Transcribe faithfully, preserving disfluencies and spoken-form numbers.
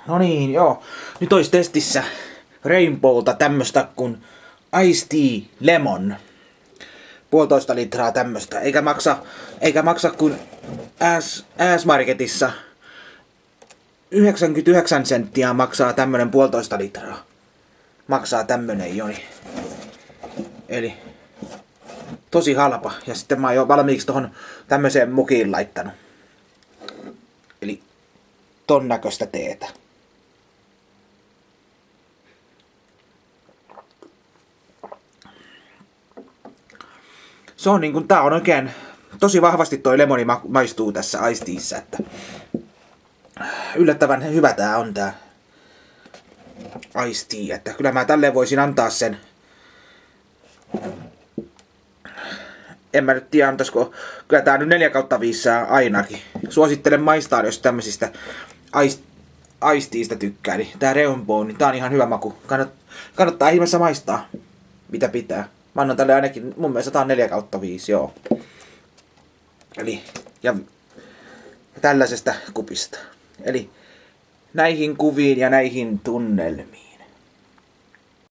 No niin, joo. Nyt olisi testissä Rainbowlta tämmöstä kuin Ice Tea Lemon. Puolitoista litraa tämmöstä. Eikä maksa, eikä maksa kuin S-Marketissa yhdeksänkymmentäyhdeksän senttiä maksaa tämmönen puolitoista litraa. Maksaa tämmönen joni. Eli tosi halpa. Ja sitten mä oon jo valmiiksi tohon tämmöiseen mukiin laittanut. Eli ton näköistä teetä. Se on niinku, tää on oikein tosi vahvasti toi lemoni ma maistuu tässä Ice Teassa, että yllättävän hyvä tää on tää Ice Tea, että kyllä mä tälleen voisin antaa sen. En mä nyt tiedä antaisko, kyllä tää nyt neljä kautta viisi ainakin. Suosittelen maistaa, jos tämmöisistä Ice, Ice Teasta tykkää, niin tää Rainbow, niin tää on ihan hyvä maku. Kannat, kannattaa ihmeessä maistaa, mitä pitää. Mä annan tälle ainakin, mun mielestä tää on neljä kautta viisi, joo. Eli, ja tällaisesta kupista. Eli näihin kuviin ja näihin tunnelmiin.